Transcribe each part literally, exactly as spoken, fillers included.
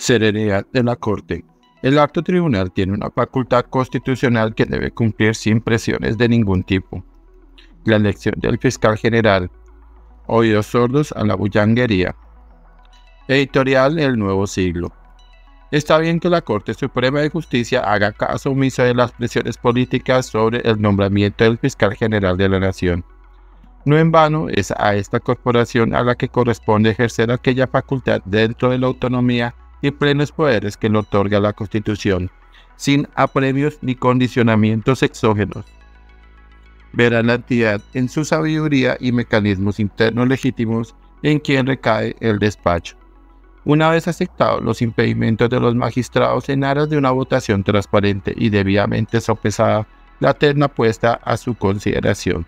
Serenidad de la Corte. El alto tribunal tiene una facultad constitucional que debe cumplir sin presiones de ningún tipo. La elección del fiscal general. Oídos sordos a la bullanguería. Editorial El Nuevo Siglo. Está bien que la Corte Suprema de Justicia haga caso omiso de las presiones políticas sobre el nombramiento del fiscal general de la Nación. No en vano es a esta corporación a la que corresponde ejercer aquella facultad dentro de la autonomía y plenos poderes que le otorga la Constitución, sin apremios ni condicionamientos exógenos. Verá la entidad en su sabiduría y mecanismos internos legítimos en quien recae el despacho. Una vez aceptados los impedimentos de los magistrados en aras de una votación transparente y debidamente sopesada, la terna puesta a su consideración.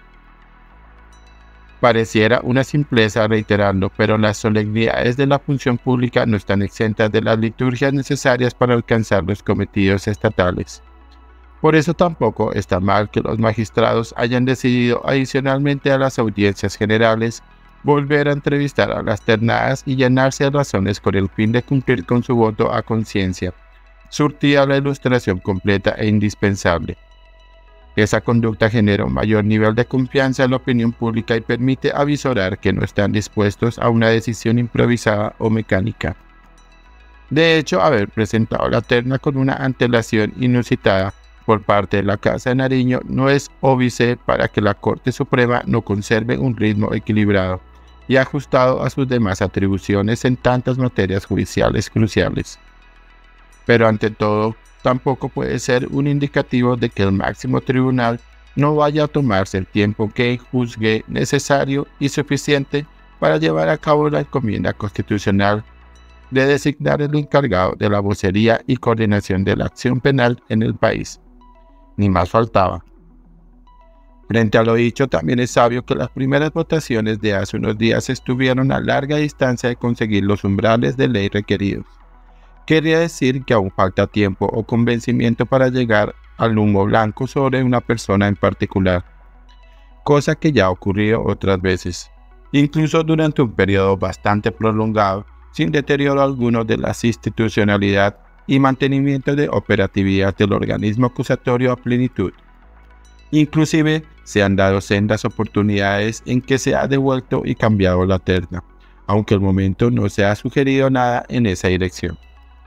Pareciera una simpleza reiterarlo, pero las solemnidades de la función pública no están exentas de las liturgias necesarias para alcanzar los cometidos estatales. Por eso tampoco está mal que los magistrados hayan decidido, adicionalmente a las audiencias generales, volver a entrevistar a las ternadas y llenarse de razones con el fin de cumplir con su voto a conciencia, surtida la ilustración completa e indispensable. Esa conducta genera un mayor nivel de confianza en la opinión pública y permite avisorar que no están dispuestos a una decisión improvisada o mecánica. De hecho, haber presentado la terna con una antelación inusitada por parte de la Casa de Nariño no es óbice para que la Corte Suprema no conserve un ritmo equilibrado y ajustado a sus demás atribuciones en tantas materias judiciales cruciales. Pero ante todo, tampoco puede ser un indicativo de que el máximo tribunal no vaya a tomarse el tiempo que juzgue necesario y suficiente para llevar a cabo la encomienda constitucional de designar el encargado de la vocería y coordinación de la acción penal en el país. Ni más faltaba. Frente a lo dicho, también es sabio que las primeras votaciones de hace unos días estuvieron a larga distancia de conseguir los umbrales de ley requeridos. Quería decir que aún falta tiempo o convencimiento para llegar al humo blanco sobre una persona en particular, cosa que ya ha ocurrido otras veces, incluso durante un periodo bastante prolongado, sin deterioro alguno de la institucionalidad y mantenimiento de operatividad del organismo acusatorio a plenitud. Inclusive se han dado sendas oportunidades en que se ha devuelto y cambiado la terna, aunque al momento no se ha sugerido nada en esa dirección.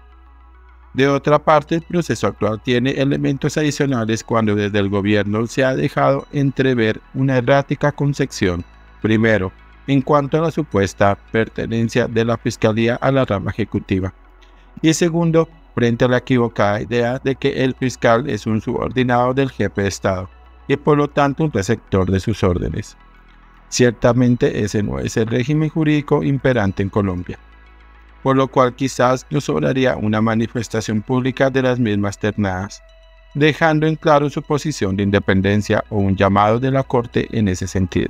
De otra parte, el proceso actual tiene elementos adicionales cuando desde el gobierno se ha dejado entrever una errática concepción, primero, en cuanto a la supuesta pertenencia de la Fiscalía a la rama ejecutiva, y segundo, frente a la equivocada idea de que el fiscal es un subordinado del jefe de Estado y por lo tanto un receptor de sus órdenes. Ciertamente ese no es el régimen jurídico imperante en Colombia, por lo cual quizás nos sobraría una manifestación pública de las mismas ternadas, dejando en claro su posición de independencia o un llamado de la Corte en ese sentido.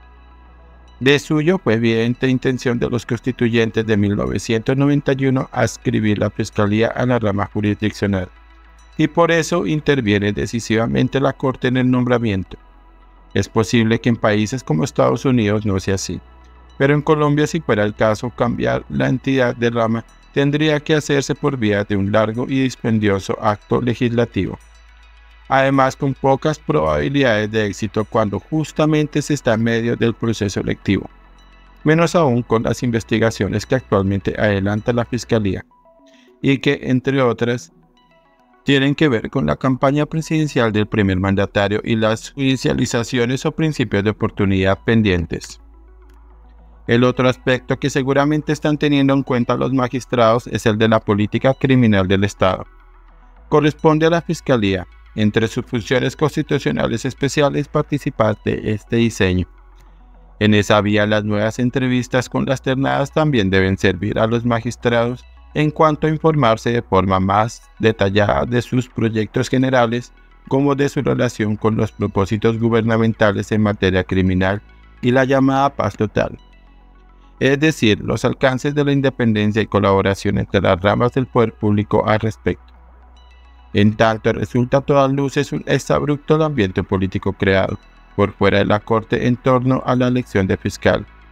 De suyo fue evidente intención de los constituyentes de mil novecientos noventa y uno adscribir la Fiscalía a la rama jurisdiccional, y por eso interviene decisivamente la Corte en el nombramiento. Es posible que en países como Estados Unidos no sea así, pero en Colombia, si fuera el caso, cambiar la entidad de rama tendría que hacerse por vía de un largo y dispendioso acto legislativo, además con pocas probabilidades de éxito cuando justamente se está en medio del proceso electivo, menos aún con las investigaciones que actualmente adelanta la Fiscalía, y que, entre otras, tienen que ver con la campaña presidencial del primer mandatario y las judicializaciones o principios de oportunidad pendientes. El otro aspecto que seguramente están teniendo en cuenta los magistrados es el de la política criminal del Estado. Corresponde a la Fiscalía, entre sus funciones constitucionales especiales, participar de este diseño. En esa vía, las nuevas entrevistas con las ternadas también deben servir a los magistrados en cuanto a informarse de forma más detallada de sus proyectos generales, como de su relación con los propósitos gubernamentales en materia criminal y la llamada paz total, es decir, los alcances de la independencia y colaboración entre las ramas del poder público al respecto. En tanto, resulta a todas luces un exabrupto el ambiente político creado por fuera de la Corte en torno a la elección de fiscal,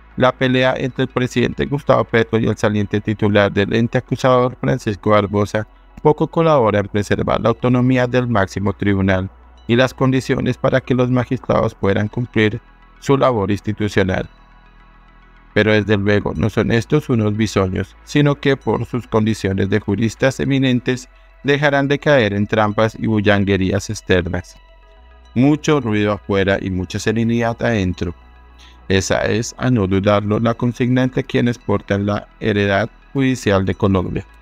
La pelea entre el presidente Gustavo Petro y el saliente titular del ente acusador Francisco Barbosa poco colabora en preservar la autonomía del máximo tribunal y las condiciones para que los magistrados puedan cumplir su labor institucional. Pero desde luego no son estos unos bisoños, sino que por sus condiciones de juristas eminentes dejarán de caer en trampas y bullanguerías externas. Mucho ruido afuera y mucha serenidad adentro. Esa es, a no dudarlo, la consigna entre quienes portan la heredad judicial de Colombia.